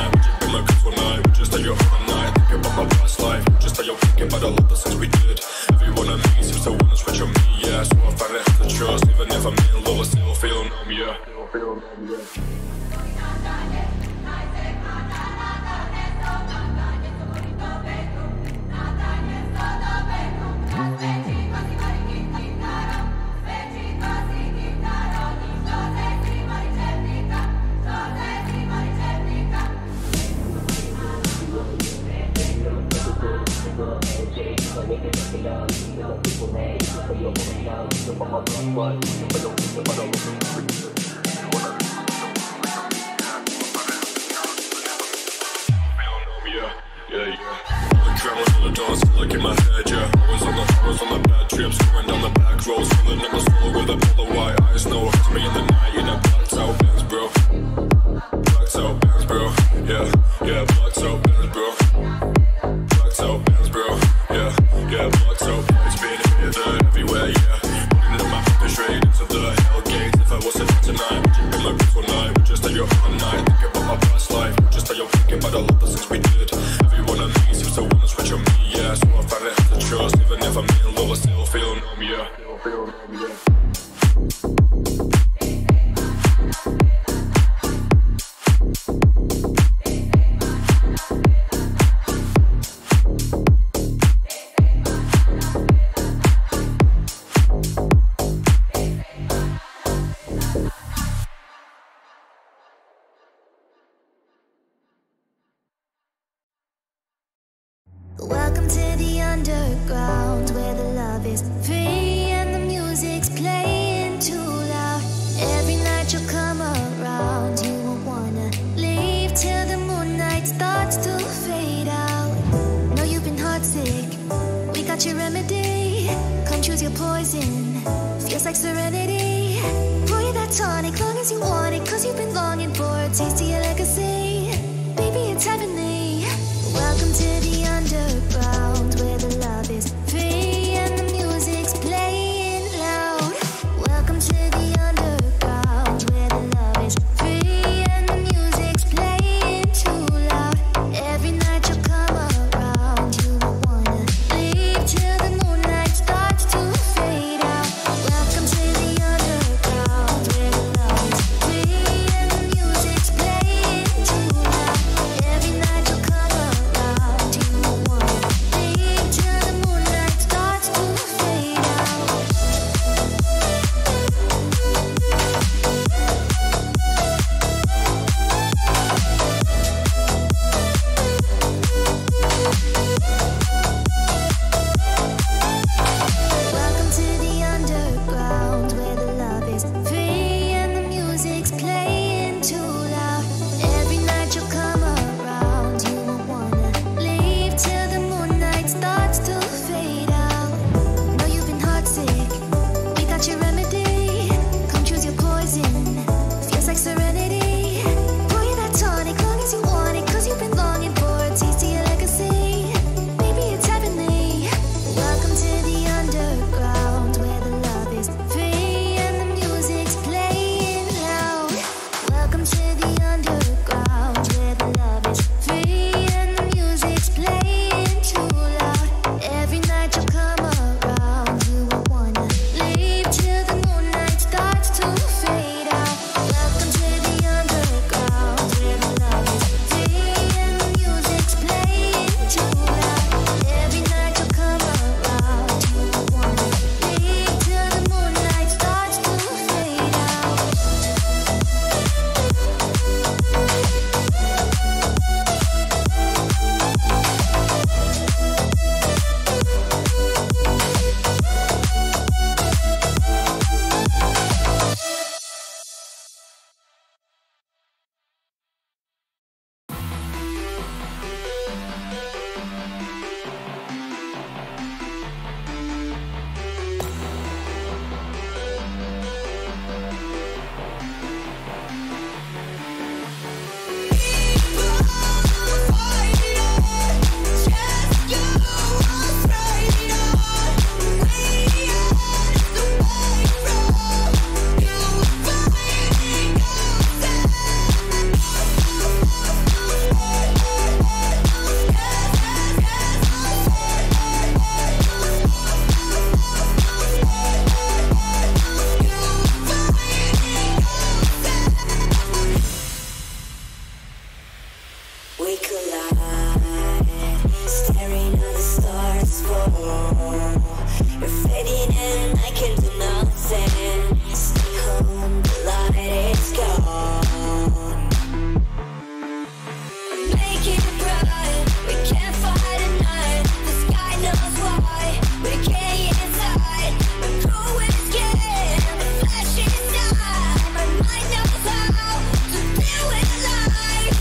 tonight. Would you be my girl tonight? Would you stay up all night? Think about my past life. Would you stay up thinking about all of the things we did? Everyone I meet seems to wanna switch on me, yeah. So I finally have to trust, even if I'm in love, I still feel numb, yeah. Look in my head, yeah. Always on the bad trips, going down the back roads, feeling in the soul with a pull of white eyes. No, to me in the night, in a blacked out Benz, bro. Blacked out Benz, bro. Yeah, yeah, blacked out Benz, bro. Blacked out Benz, bro. Yeah, yeah, blacked out Benz, been here, there, everywhere, yeah. Putting up my fucking straight into the hell gates. If I wasn't here tonight, would you be my girl tonight? Would you stay up all night? Think about my past life. Would you stay up thinking about all of the things we did? Everyone I meet seems to wanna switch on me, yeah. So I finally have to trust, even if I'm in love, I still feel numb, yeah. Welcome to the underground, where the love is free and the music's playing too loud. Every night you'll come around, you won't wanna leave till the moonlight starts to fade out. Know you've been heartsick, we got your remedy. Come choose your poison, feels like serenity. Pour you that tonic, long as you want it, cause you've been longing for a taste of your legacy. Baby, it's heavenly. Welcome to the underground, where the love is free and the music's playing loud. Welcome to the underground, where the love is free and the music's playing too loud. Every night you come around, you won't wanna leave till the moonlight starts to fade out. Welcome to the underground, where the love is free and We collide, staring at the stars fall. You're fading in, I can do nothing. Stay home, the light is gone. Make it bright, we can't fight at night. The sky knows why, we can't get inside. I'm growing scared, the flash inside. My mind knows how to deal with life.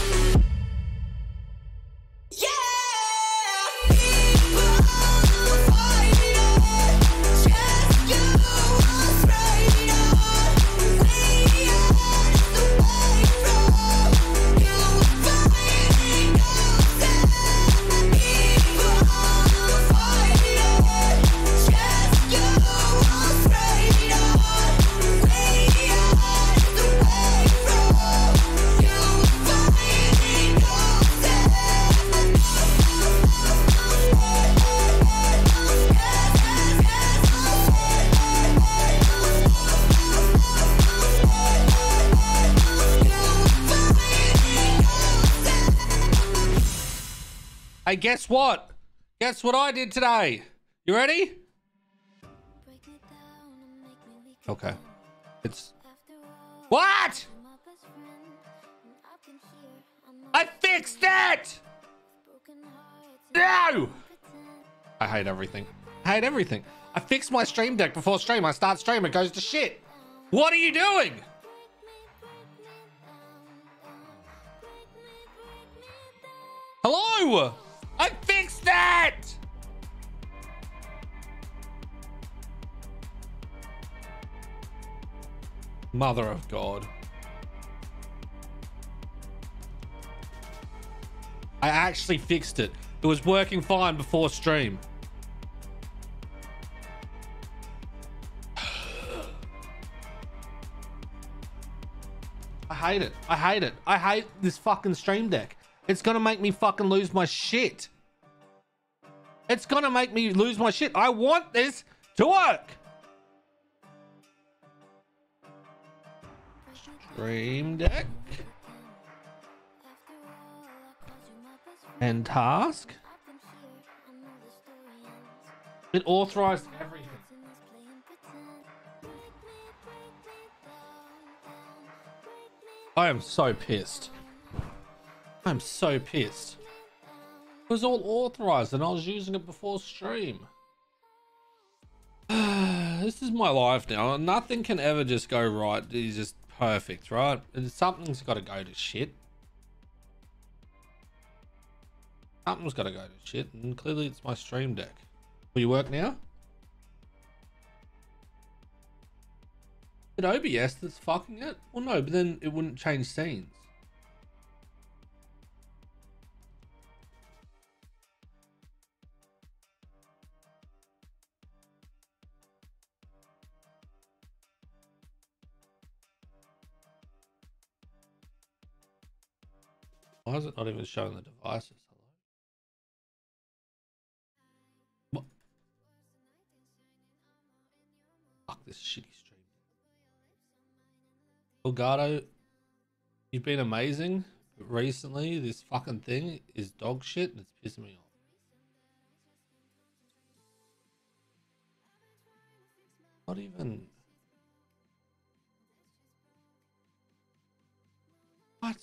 Yeah! People fight it, just you afraid of. We are the way from you fighting yourself. People fight it, just you afraid of. We are the way from you fighting Hey, guess what? Guess what I did today? You ready? Okay. It's... What? I fixed it! No! I hate everything. I hate everything. I fixed my stream deck before stream. I start stream, it goes to shit. What are you doing? Hello? I fixed that! Mother of God. I actually fixed it. It was working fine before stream. I hate it. I hate it. I hate this fucking stream deck. It's gonna make me fucking lose my shit. It's gonna make me lose my shit. I want this to work. Stream deck. And task. It authorized everything. I am so pissed. I'm so pissed. It was all authorized and I was using it before stream. This is my life now. Nothing can ever just go right. It's just perfect, right? Something's got to go to shit. Something's got to go to shit, and clearly it's my stream deck. Will you work now? Is it OBS that's fucking it? Well, no, but then it wouldn't change scenes. Why is it not even showing the devices? What? Fuck this shitty stream. Elgato, you've been amazing, but recently this fucking thing is dog shit and it's pissing me off. Not even... What?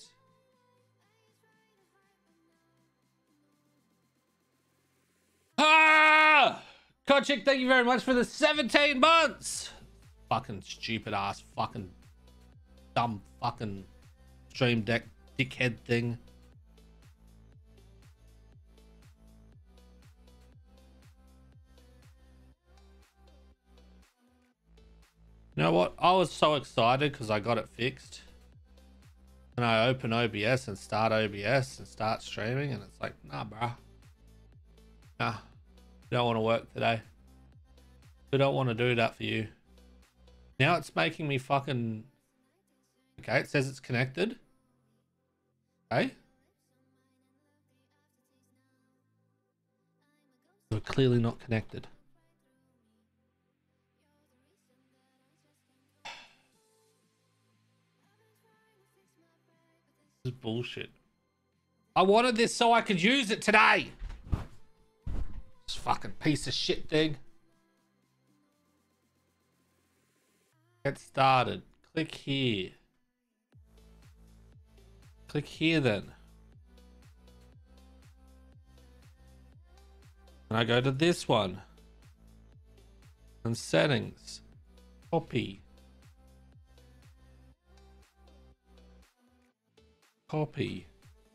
Ah! Kochik, thank you very much for the 17 months. Fucking stupid ass, fucking dumb fucking stream deck dickhead thing. You know what? I was so excited because I got it fixed. And I open OBS and start OBS and start streaming and it's like, nah, bruh. Nah, we don't want to work today. We don't want to do that for you. Now it's making me fucking... Okay, it says it's connected. Okay. We're clearly not connected. This is bullshit. I wanted this so I could use it today. This fucking piece of shit thing. Get started. Click here. Click here then. And I go to this one. And settings. Copy. Copy.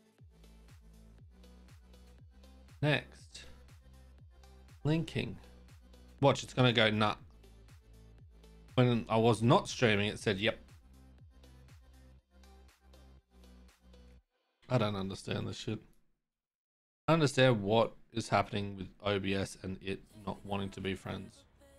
Next. Linking. Watch, it's gonna go nut. When I was not streaming, it said, yep. I don't understand this shit. I understand what is happening with OBS and it not wanting to be friends.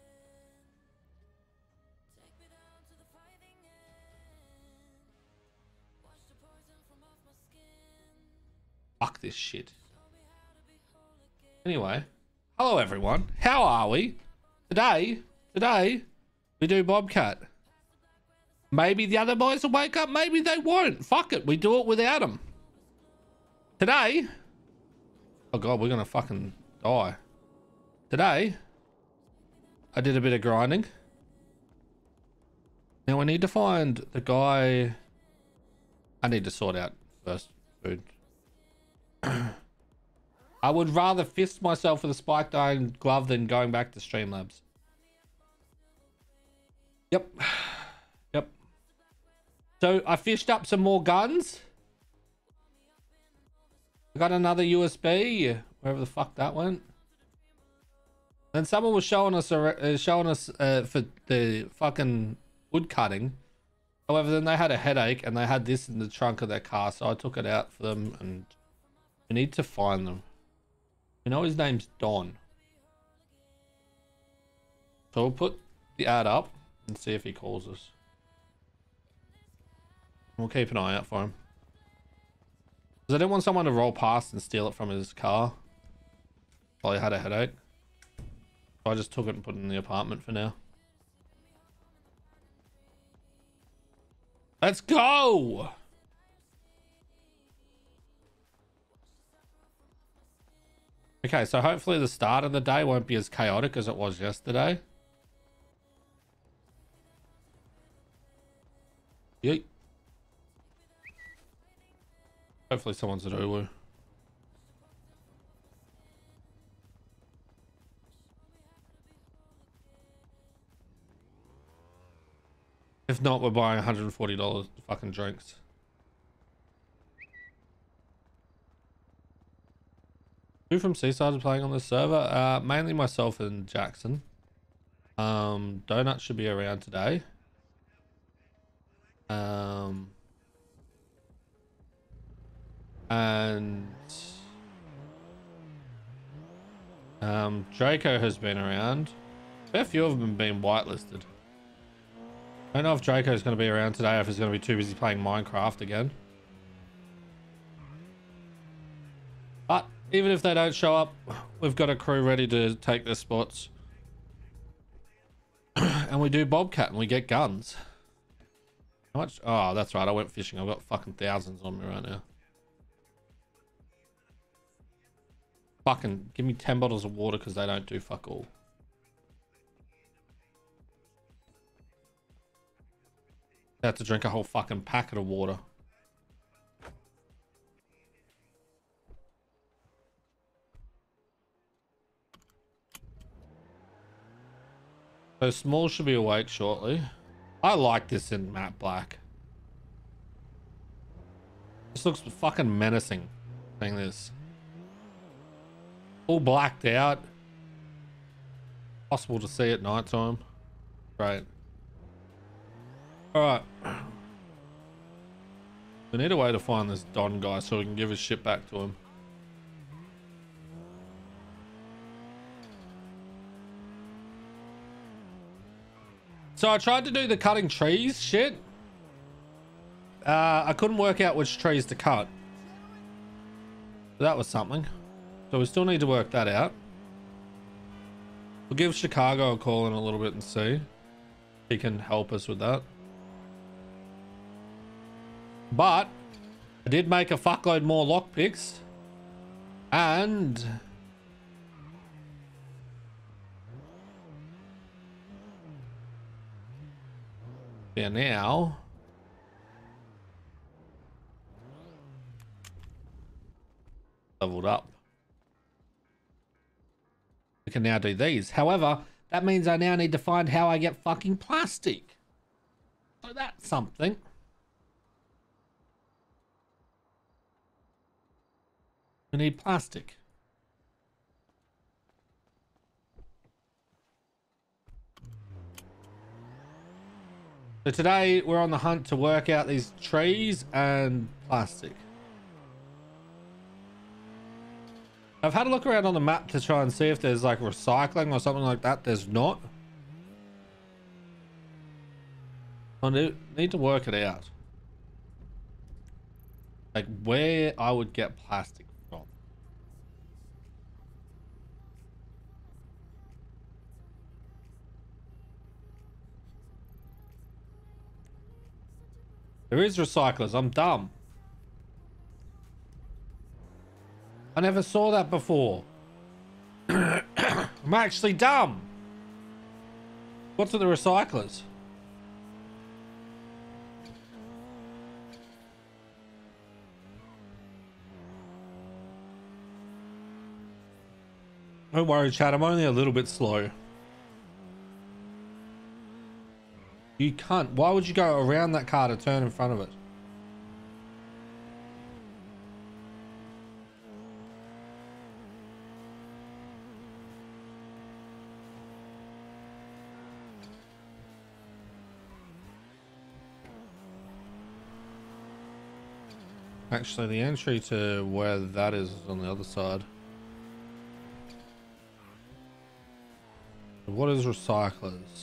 Fuck this shit. Anyway, hello everyone. How are we? Today, we do Bobcat. Maybe the other boys will wake up, maybe they won't. Fuck it, we do it without them. Today, oh god, we're gonna fucking die. Today, I did a bit of grinding. Now I need to find the guy. I need to sort out first food. I would rather fist myself with a spiked iron glove than going back to Streamlabs. Yep. Yep. So I fished up some more guns. I got another USB, wherever the fuck that went. And someone was showing us for the fucking wood cutting. However, then they had a headache and they had this in the trunk of their car, so I took it out for them and we need to find them. You know his name's Don. So we'll put the ad up and see if he calls us. We'll keep an eye out for him. Because I didn't want someone to roll past and steal it from his car while he had a headache. So I just took it and put it in the apartment for now. Let's go! Okay, so hopefully the start of the day won't be as chaotic as it was yesterday. Yeet. Hopefully someone's at Ulu. If not, we're buying $140 fucking drinks. Who from Seaside is playing on this server? Mainly myself and Jackson. Donut should be around today. And Draco has been around. A fair few of them have been whitelisted. I don't know if Draco's going to be around today or if he's going to be too busy playing Minecraft again. But even if they don't show up, we've got a crew ready to take their spots. And we do Bobcat and we get guns. How much? Oh, that's right. I went fishing. I've got fucking thousands on me right now. Fucking give me 10 bottles of water because they don't do fuck all. I have to drink a whole fucking packet of water. So Small should be awake shortly. I like this in matte black. This looks fucking menacing. Saying this. All blacked out. Possible to see at night time. Great. Alright. We need a way to find this Don guy so we can give his shit back to him. So I tried to do the cutting trees shit. I couldn't work out which trees to cut. But that was something. So we still need to work that out. We'll give Chicago a call in a little bit and see if he can help us with that. But I did make a fuckload more lockpicks. And they're now leveled up. We can now do these. However, that means I now need to find how I get fucking plastic. So that's something. We need plastic. So today we're on the hunt to work out these trees and plastic. I've had a look around on the map to try and see if there's like recycling or something like that. There's not. I need to work it out. Like where I would get plastic from. There is recyclers. I'm dumb. I never saw that before. I'm actually dumb. What's with the recyclers? Don't worry, chat. I'm only a little bit slow. You can't. Why would you go around that car to turn in front of it? Actually, the entry to where that is on the other side. What is recyclers?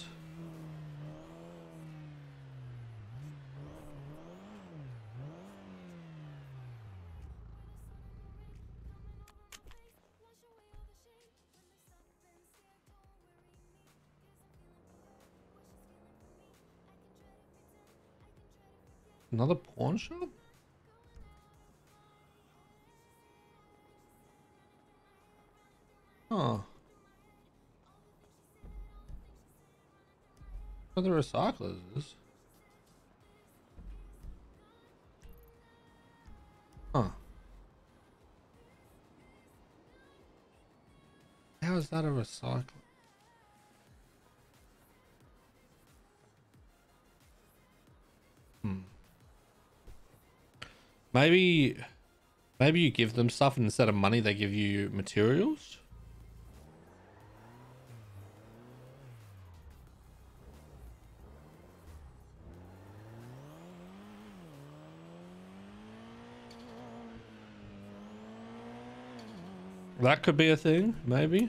Another pawn shop? Huh. Where the recyclers is? Huh. How is that a recycler? Maybe you give them stuff and instead of money they give you materials? That could be a thing, maybe.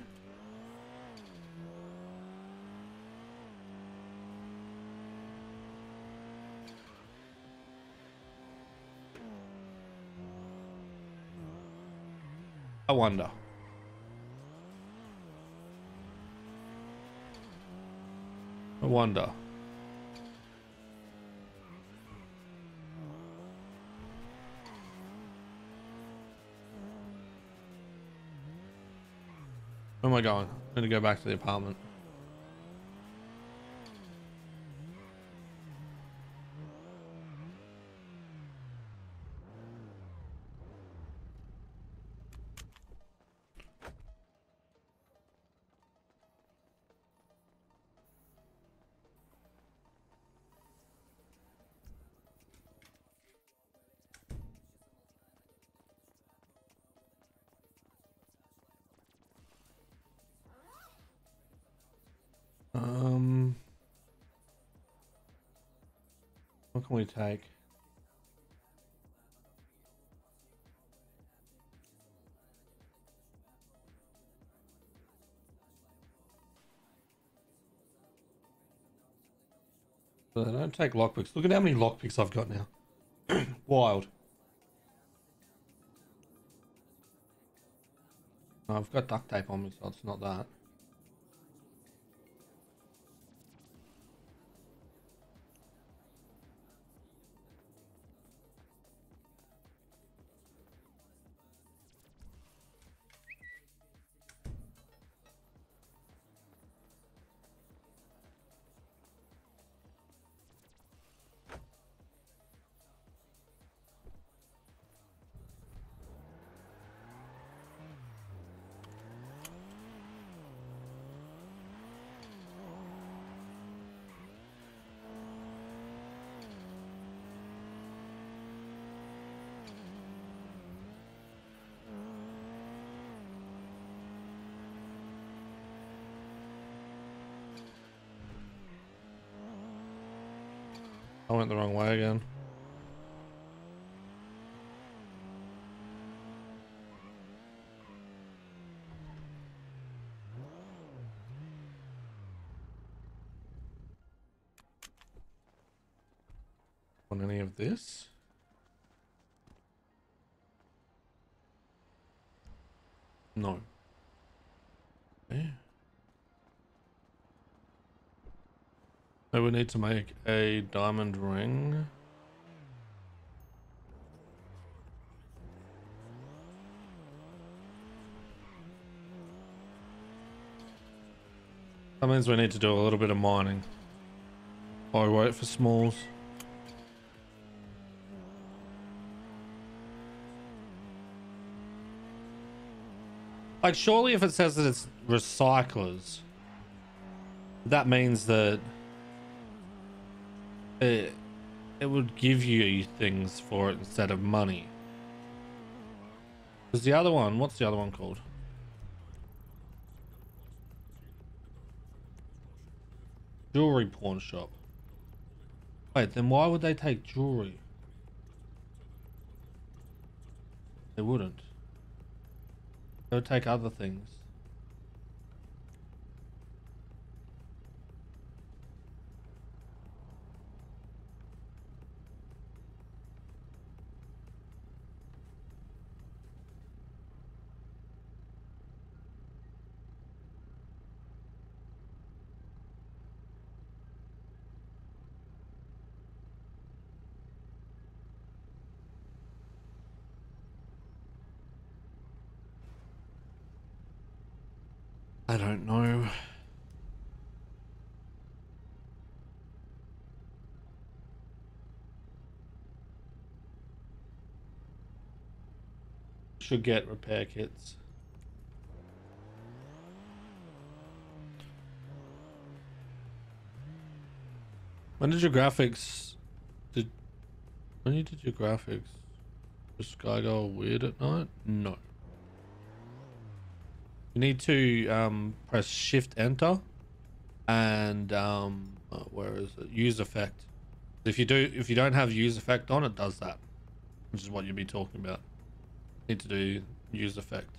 I wonder. I wonder. Where am I going? I'm gonna go back to the apartment. What can we take? So they don't take lockpicks. Look at how many lockpicks I've got now. Wild. Oh, I've got duct tape on me, so it's not that. I went the wrong way again. Want any of this? No. Okay. So we need to make a diamond ring. That means we need to do a little bit of mining. While we wait for smalls. Like, surely if it says that it's recyclers, that means that it would give you things for it instead of money. Because the other one, what's the other one called? Jewelry pawn shop. Wait, then why would they take jewelry? They wouldn't. They would take other things. I don't know. Should get repair kits. When did your graphics when you did your graphics, does Sky go weird at night? No. You need to press shift enter and where is it? Use effect. If you don't have use effect on, it does that, which is what you'd be talking about. Need to do use effect.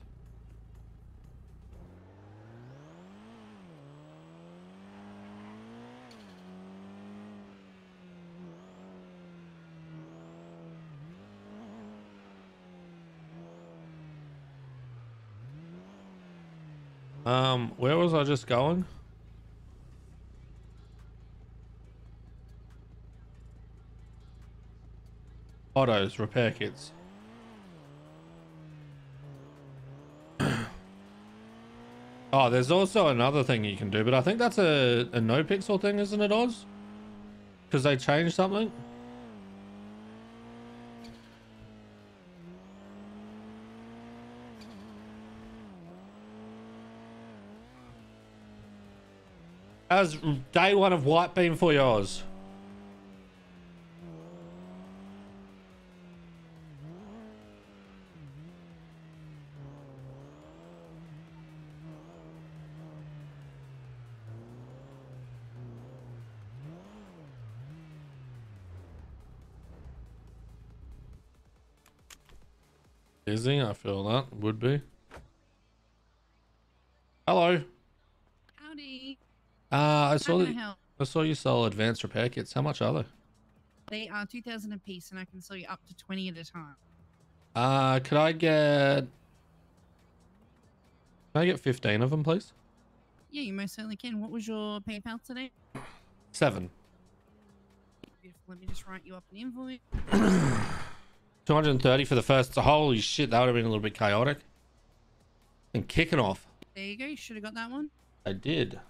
Where was I just going? Autos, repair kits. Oh, there's also another thing you can do, but I think that's a no pixel thing, isn't it, Oz? Because they changed something. As day one of White Beam for yours. Busy, I feel that would be. Hello. Howdy. I How saw can I that help? I saw you sell advanced repair kits. How much are they? They are 2,000 a piece, and I can sell you up to 20 at a time. Could I get 15 of them, please? Yeah, you most certainly can. What was your PayPal today? 7. Beautiful. Let me just write you up an invoice. 230 for the first. Holy shit, that would have been a little bit chaotic. And kicking off. There you go. You should have got that one. I did.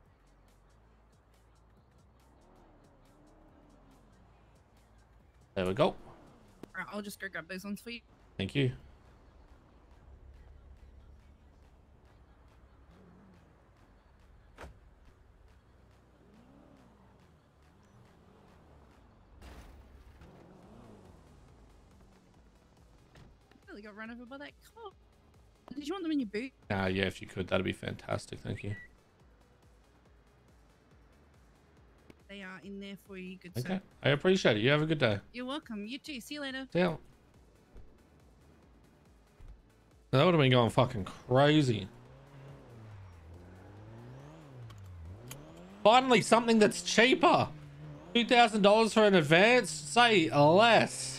There we go. All right, I'll just go grab those ones for you. Thank you. Really got run over by that car. Did you want them in your boot? Yeah, if you could, that'd be fantastic. Thank you. They are in there for you, good sir. Okay. I appreciate it. You have a good day. You're welcome. You too. See you later. See ya. That would have been going fucking crazy. Finally, something that's cheaper. $2,000 for an advance? Say less.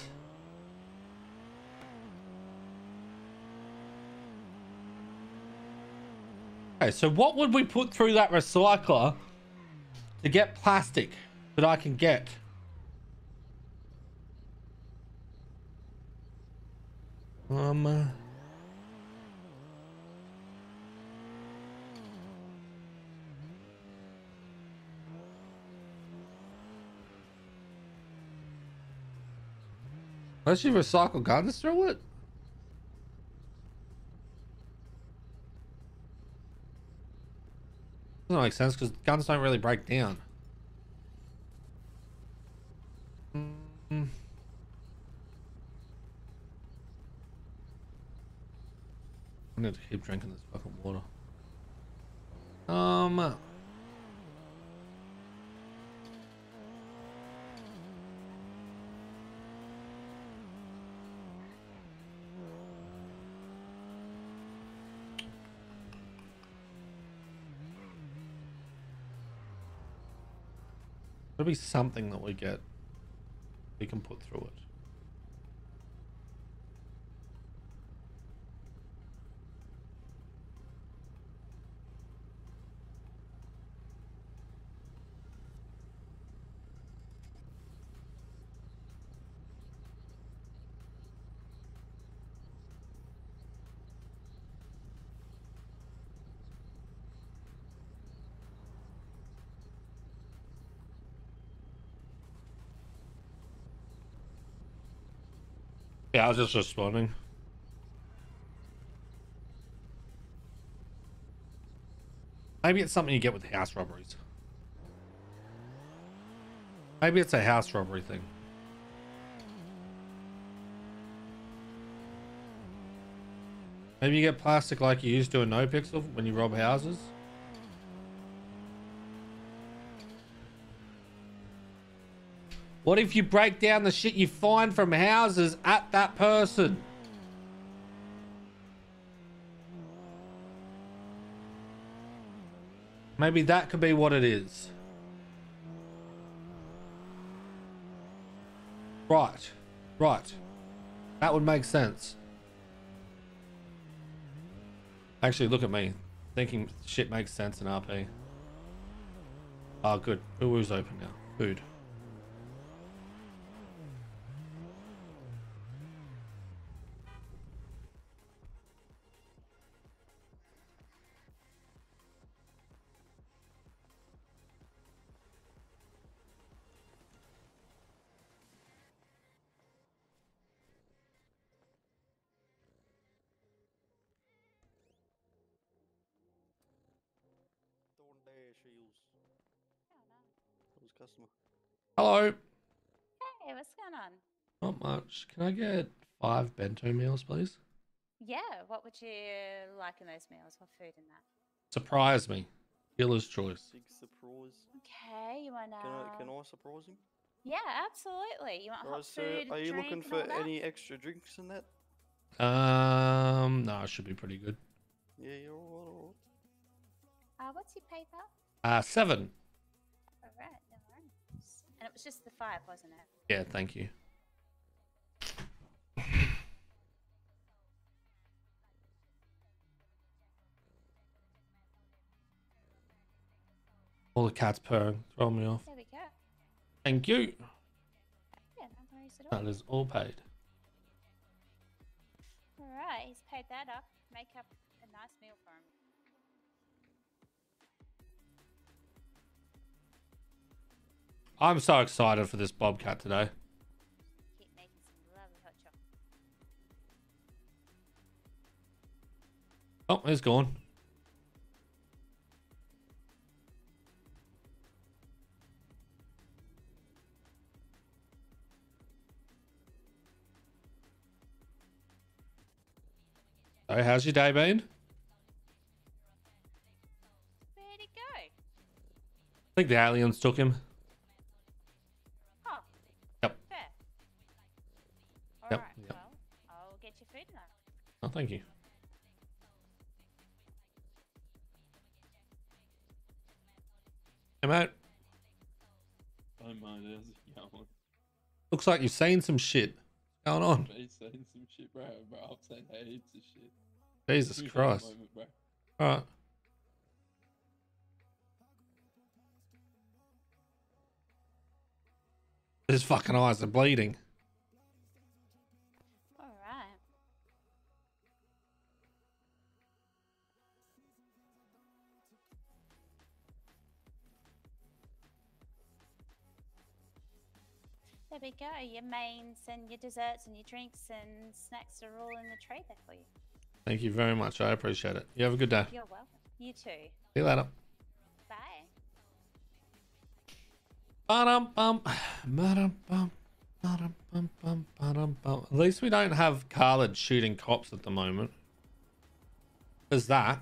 Okay, so what would we put through that recycler to get plastic that I can get? Unless you recycle guns through it? Doesn't make sense because guns don't really break down. I need to keep drinking this fucking water. There'll be something that we get. We can put through it. Yeah, I was just responding. Maybe it's something you get with house robberies. Maybe it's a house robbery thing. Maybe you get plastic like you used to in No Pixel when you rob houses. What if you break down the shit you find from houses at that person? Maybe that could be what it is. Right. Right. That would make sense. Actually, look at me. Thinking shit makes sense in RP. Oh, good. Uwu's open now. Food. Customer. Hello. Hey, what's going on? Not much. Can I get 5 bento meals, please? Yeah, what would you like in those meals? What food in that? Surprise me. Dealer's choice. Big surprise. Okay, you want Can I surprise him? Yeah, absolutely. You want hot Alright, so food, are you drink, looking and for all that? any extra drinks in that? No, it should be pretty good. Yeah, you're alright. What's your paper? 7. Alright, no worries. And it was just the 5, wasn't it? Yeah, thank you. All the cats purring, throw me off. There we go. Thank you. Yeah, no worries at all. That is all paid. Alright, he's paid that up. Make up a nice meal for him. I'm so excited for this bobcat today. Keep making some lovely hot chocolate. Oh, it's gone. So, how's your day been? Where'd he go? I think the aliens took him. Oh, thank you. Hey, mate. Don't mind it. How's it going? Looks like you've seen some shit. What's going on? He's saying some shit, bro. I'm saying heaps of shit. Jesus Give me a Christ. moment, bro. All right. His fucking eyes are bleeding. All right. There we go. Your mains and your desserts and your drinks and snacks are all in the tray there for you. Thank you very much. I appreciate it. You have a good day. You're welcome. You too. See you later. Bye. Ba-dum-bum. Ba-dum-bum. Ba-dum-bum-bum. Ba-dum-bum. At least we don't have Khaled shooting cops at the moment. There's that.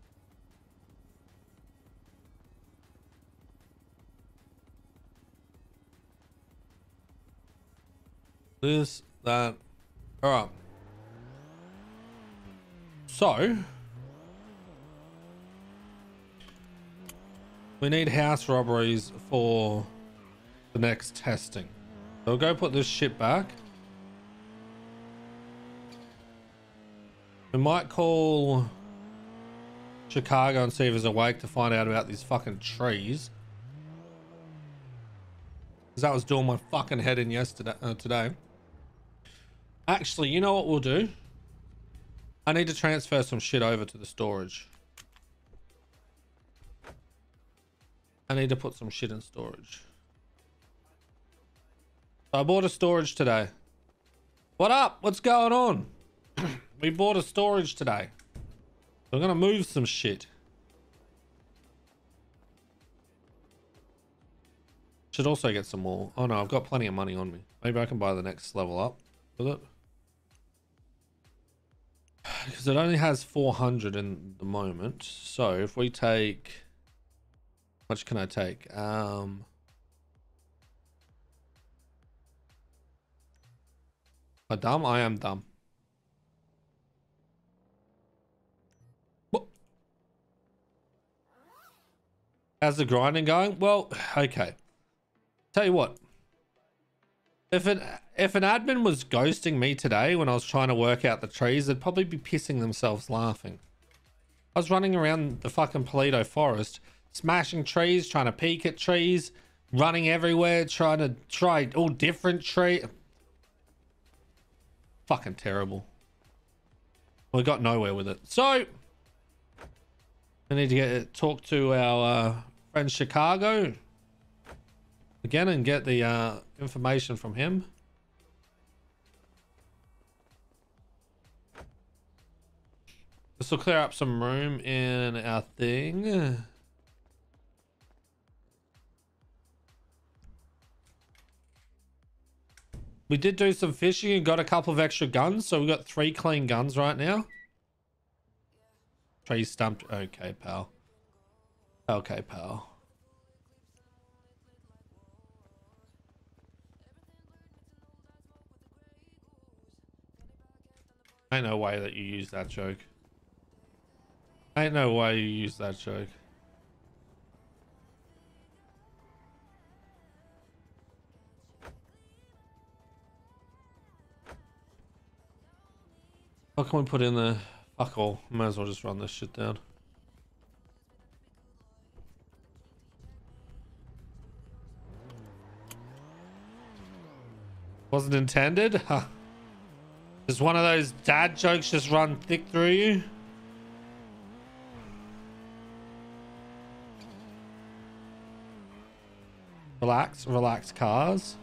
This, that. Alright. So, we need house robberies for the next testing. So we'll go put this shit back. We might call Chicago and see if he's awake to find out about these fucking trees. Because that was doing my fucking head in yesterday, today. Actually, you know what we'll do? I need to transfer some shit over to the storage. I need to put some shit in storage. So I bought a storage today. What up? What's going on? We bought a storage today. We're gonna move some shit. Should also get some more. Oh no, I've got plenty of money on me. Maybe I can buy the next level up with it. Because it only has 400 in the moment. So if we take... How much can I take? Am I dumb? I am dumb. What? How's the grinding going? Well, okay. Tell you what. If an admin was ghosting me today when I was trying to work out the trees, they'd probably be pissing themselves laughing. I was running around the fucking Paleto forest, smashing trees, trying to peek at trees, running everywhere, trying to try all different trees. Fucking terrible. We got nowhere with it. So, I need to talk to our friend Chicago again and get the information from him. This will clear up some room in our thing. We did do some fishing and got a couple of extra guns, so we've got 3 clean guns right now. Tree stumped. Okay, pal. Okay, pal. Ain't no way that you use that joke. Ain't no way you use that joke. What can we put in there? Fuck all. Might as well just run this shit down. Wasn't intended? Huh. Does one of those dad jokes just run thick through you? Relax, relax cars.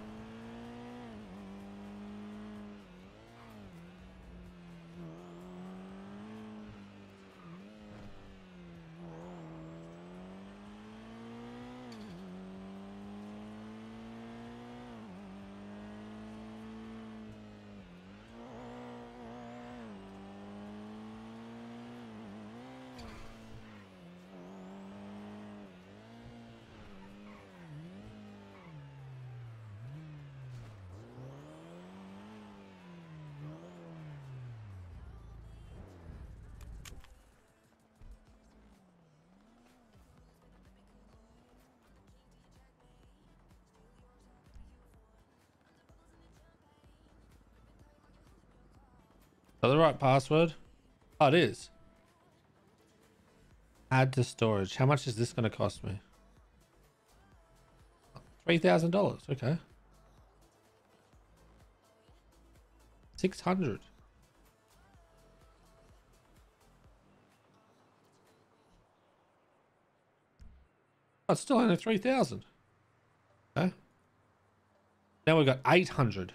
that the right password? Oh, it is. Add to storage. How much is this going to cost me? $3,000. Okay. 600. Oh, it's still only 3,000. Okay. Now we've got 800.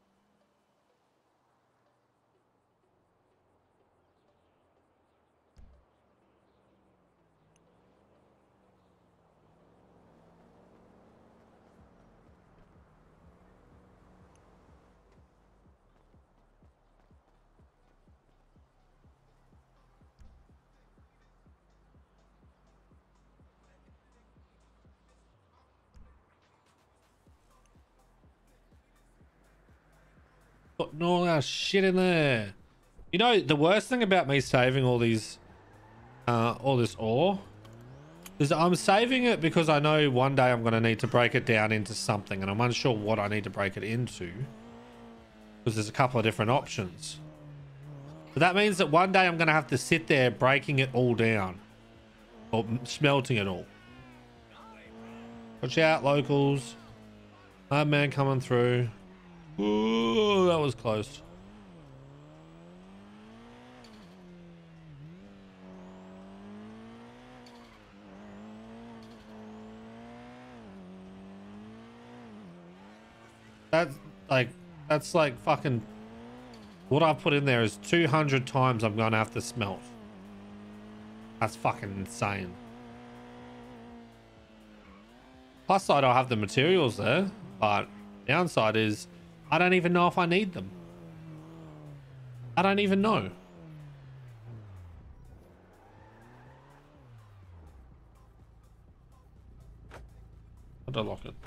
Putting all our shit in there. You know, the worst thing about me saving all these, all this ore is I'm saving it because I know one day I'm going to need to break it down into something, and I'm unsure what I need to break it into because there's a couple of different options. But that means that one day I'm going to have to sit there breaking it all down or smelting it all. Watch out, locals. Hard man coming through. Ooh, that was close. That's like fucking, what I've put in there is 200 times I'm gonna have to smelt. That's fucking insane. Plus side, I'll have the materials there, but downside is I don't even know if I need them. I don't even know. How do I lock it?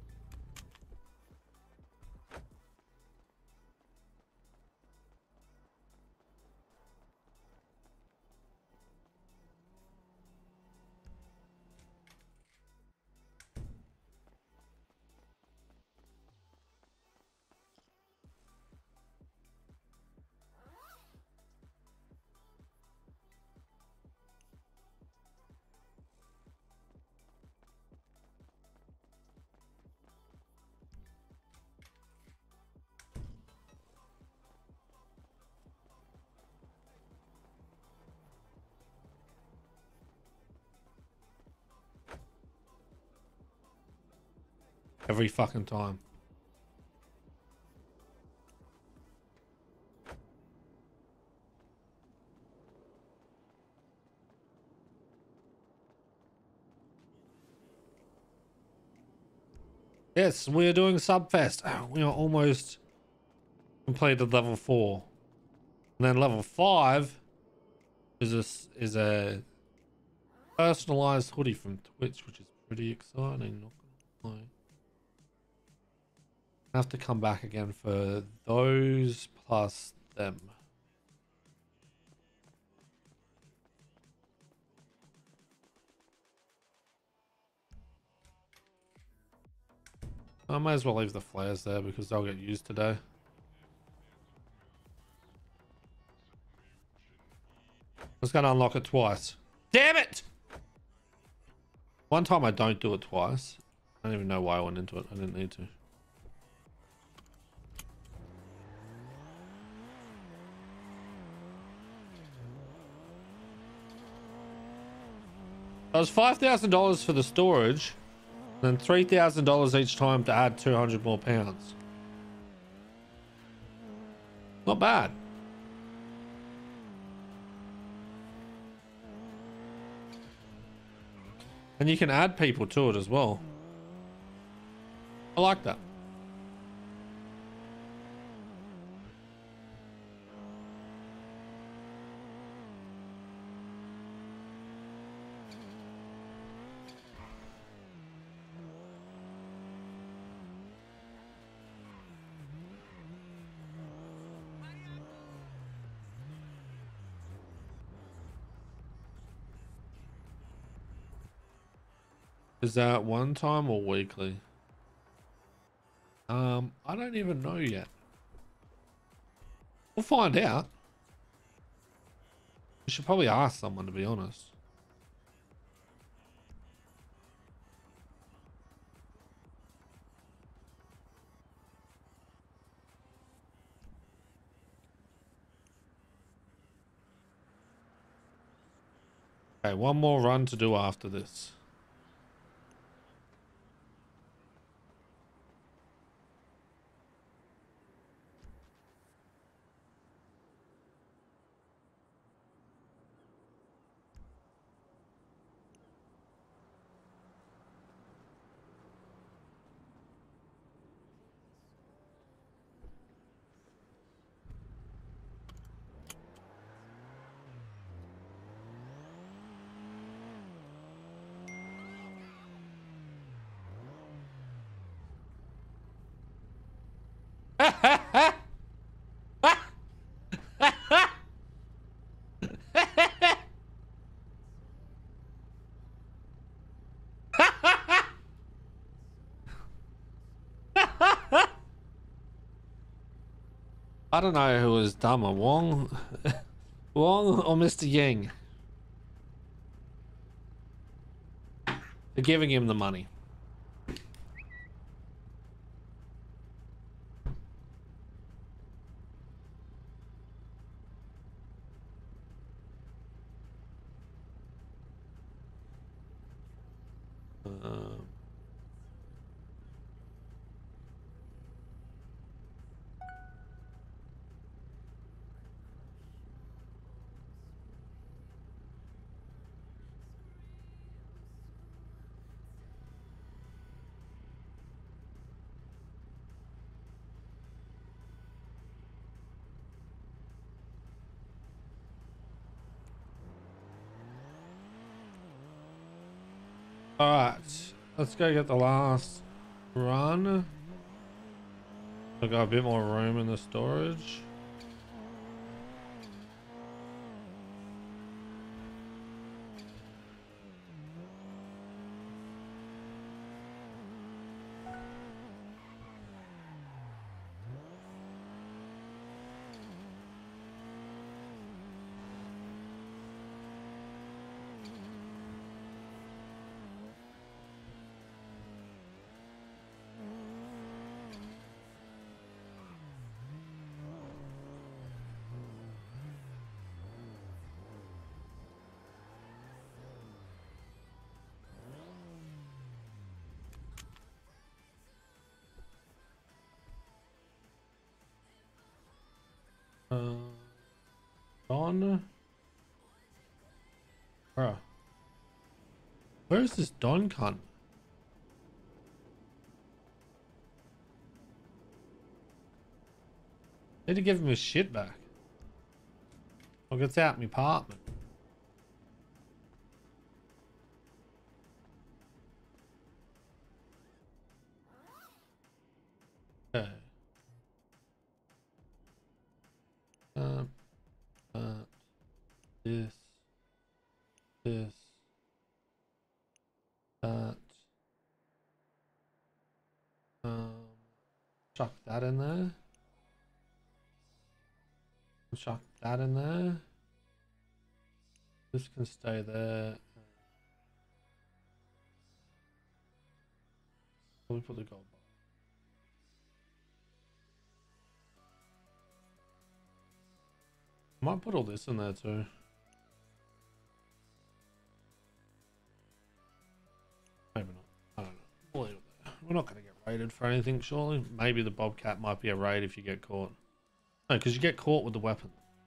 Every fucking time. Yes, we're doing Subfest. We are almost completed level 4. And then level 5 is a personalized hoodie from Twitch, which is pretty exciting, not gonna lie. I have to come back again for those plus them. I might as well leave the flares there because they'll get used today. I was going to unlock it twice. Damn it! One time I don't do it twice. I don't even know why I went into it. I didn't need to. That was $5,000 for the storage, and then $3,000 each time to add 200 more pounds. Not bad. And you can add people to it as well. I like that. Is that one time or weekly? I don't even know yet. We'll find out. You should probably ask someone, to be honest. Okay, one more run to do after this. I don't know who was dumber, Wong, Wong or Mr. Yang, for giving him the money. Alright, let's go get the last run. I got a bit more room in the storage. Don? Bruh. Where is this Don cunt? Need to give him his shit back. Or gets out my apartment. Okay. This, that, chuck that in there, chuck that in there, this can stay there, let me put the gold bar. I might put all this in there too. Maybe not. I don't know. We'll leave it there. We're not going to get raided for anything, surely. Maybe the Bobcat might be a raid if you get caught. No, because you get caught with the weapon.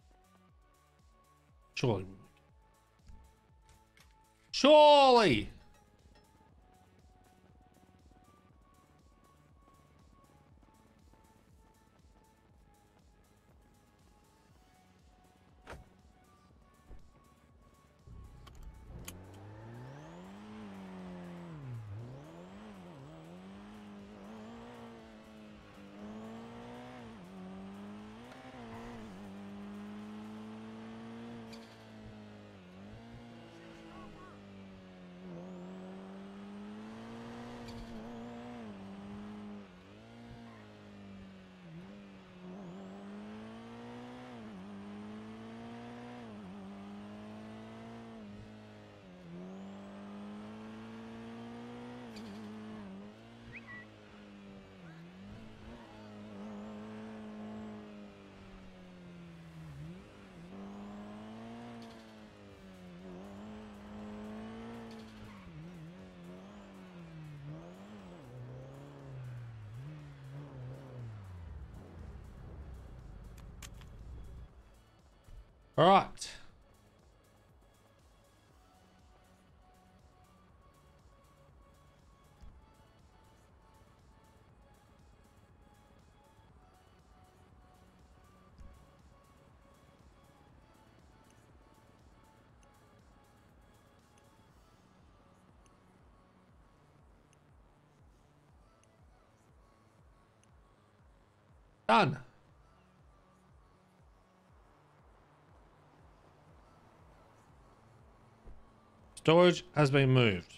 Surely. Surely! All right. Done. Storage has been moved.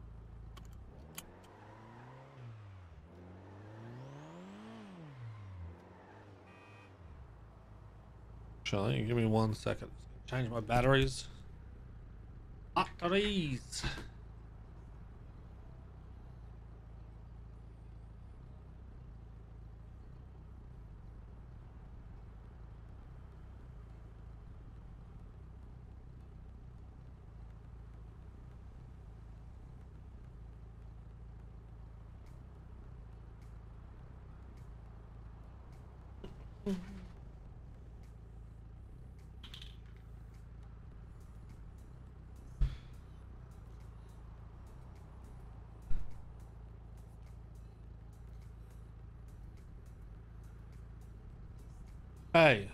Actually, give me 1 second. Change my batteries. Batteries. Hey.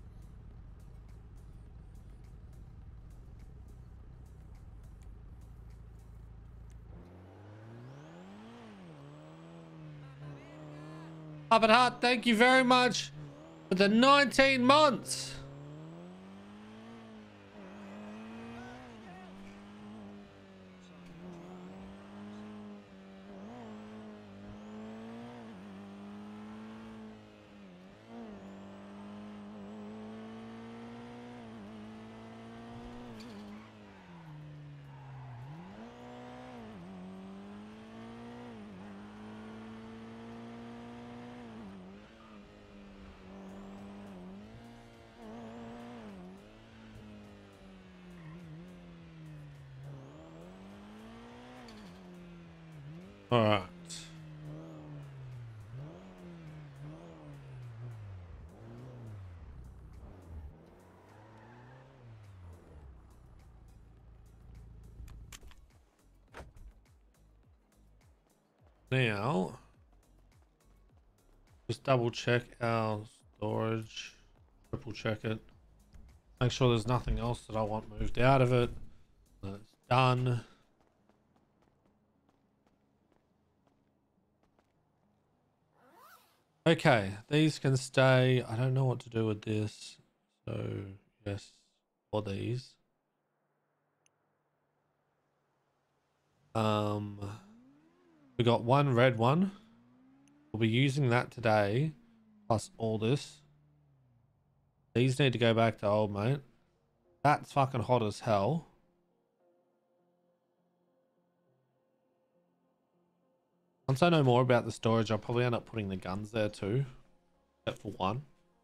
Puppet Heart, thank you very much for the 19 months. All right. Now, just double check our storage, triple check it, make sure there's nothing else that I want moved out of it. That's done. Okay, these can stay. I don't know what to do with this. So, yes, for these. We got one red one. We'll be using that today, plus all this. These need to go back to old mate. That's fucking hot as hell. Once I know more about the storage, I'll probably end up putting the guns there too, except for one.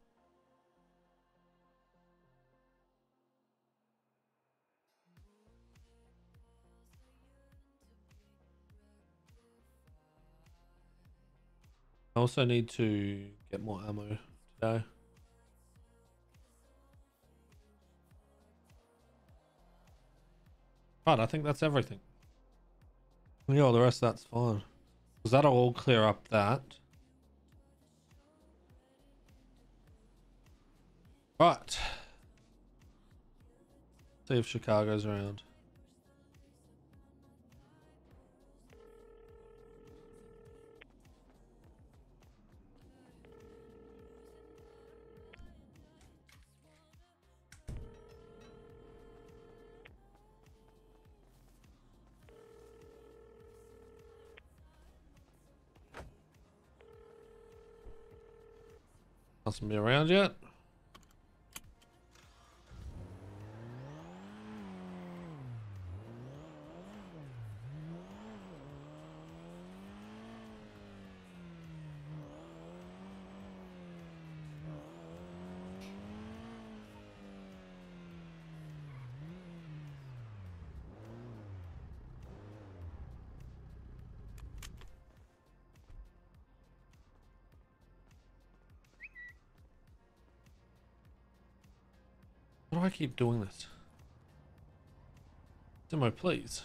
I also need to get more ammo today. Right, I think that's everything. Yeah, the rest of that's fine. Because that'll all clear up that. Right. See if Chicago's around. Hasn't been around yet. Why do I keep doing this? Simo, please.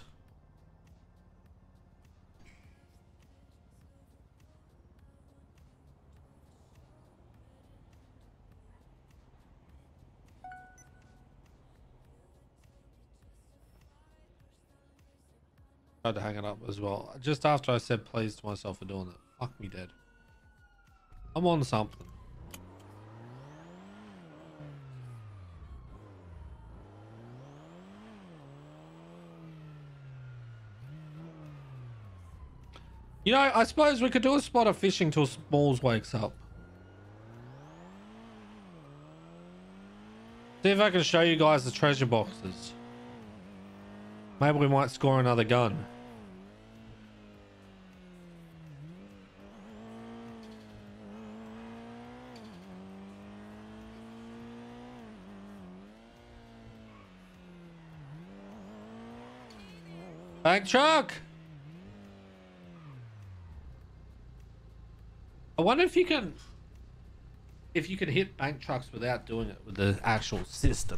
Tried to hang it up as well. Just after I said please to myself for doing it. Fuck me dead. I'm on something. You know, I suppose we could do a spot of fishing till Smalls wakes up. See if I can show you guys the treasure boxes. Maybe we might score another gun. Bank truck! I wonder if you can hit bank trucks without doing it with the actual system.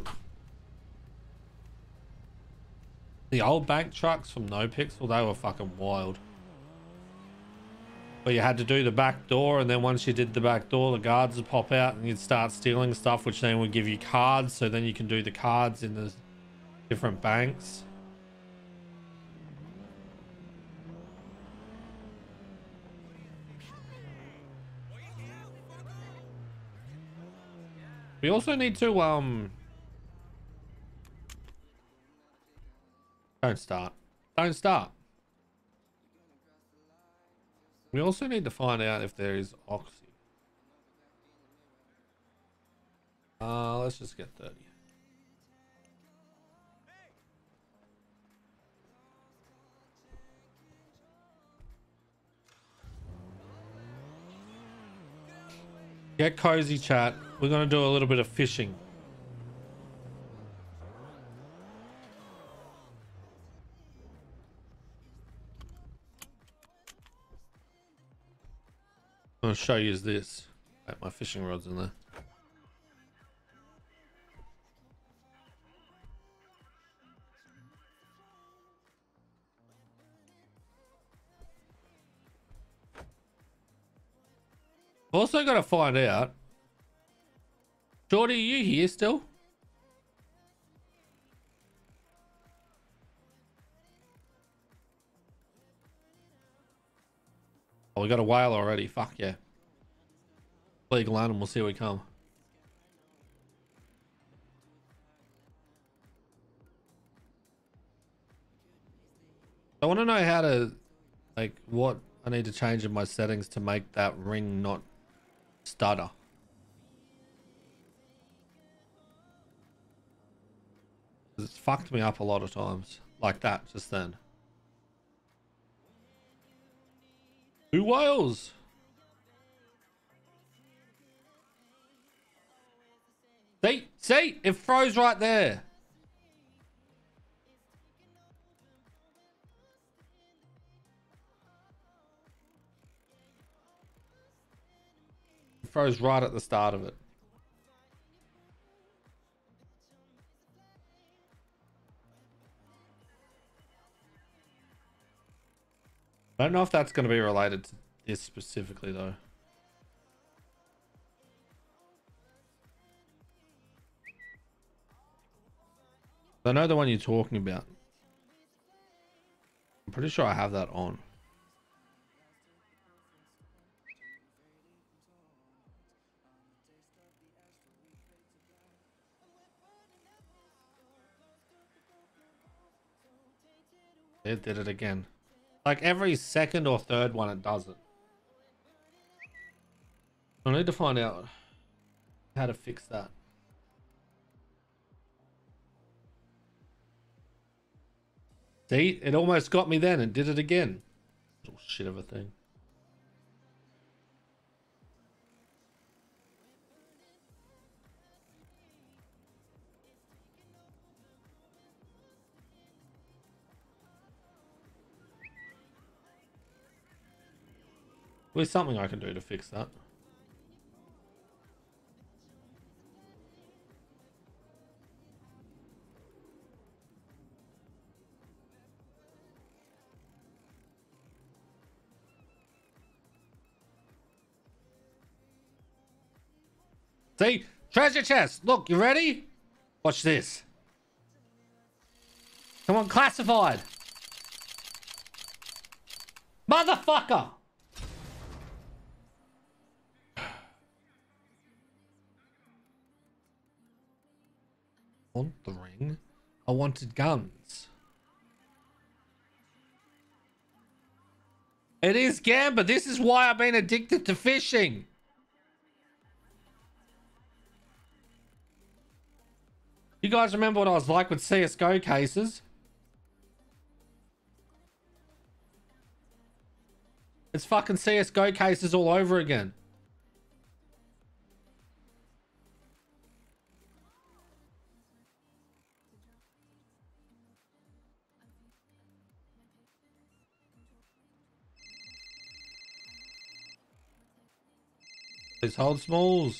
The old bank trucks from No Pixel, they were fucking wild. But you had to do the back door, and then once you did the back door, the guards would pop out and you'd start stealing stuff, which then would give you cards, so then you can do the cards in the different banks. We also need to don't start. We also need to find out if there is oxy. Let's just get 30. Get cozy, chat. We're gonna do a little bit of fishing. I'm gonna show you this. Right, my fishing rod's in there. Also got to find out. Shorty, are you here still? Oh, we got a whale already. Fuck yeah. Legal animals, here we come. I want to know how to, like, what I need to change in my settings to make that ring not stutter. It's fucked me up a lot of times. Like that, just then. 2 whales! See? It froze right there. It froze right at the start of it. I don't know if that's going to be related to this specifically, though. I know the one you're talking about. I'm pretty sure I have that on. It did it again. Like every second or third one it does it. I need to find out how to fix that. See, it almost got me then and did it again. Little shit of a thing. There's something I can do to fix that. See? Treasure chest. Look, you ready? Watch this. Come on, classified. Motherfucker. Want the ring? I wanted guns. It is Gamba. This is why I've been addicted to fishing. You guys remember what I was like with CSGO cases? It's fucking CSGO cases all over again. Please hold smalls.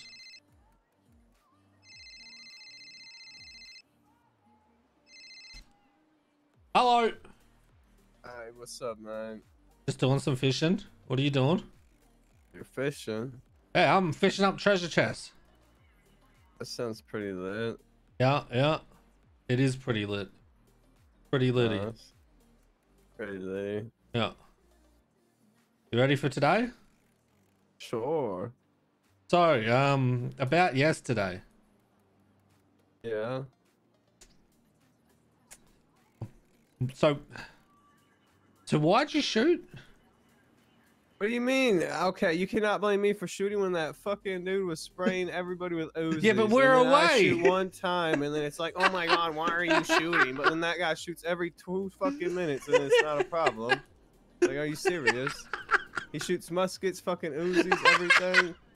Hello. Hey, what's up, man? Just doing some fishing. What are you doing? You're fishing? Hey, I'm fishing up treasure chests. That sounds pretty lit. Yeah, yeah. It is pretty lit. Pretty litty. Nice. Pretty lit. Yeah. You ready for today? Sure. So, about yesterday. Yeah. So why'd you shoot? What do you mean? Okay, you cannot blame me for shooting when that fucking dude was spraying everybody with Uzis. Yeah, but we're and then I away. shoot one time, and then it's like, oh my god, why are you shooting? But then that guy shoots every 2 fucking minutes, and it's not a problem. Like, are you serious? He shoots muskets, fucking Uzis, everything.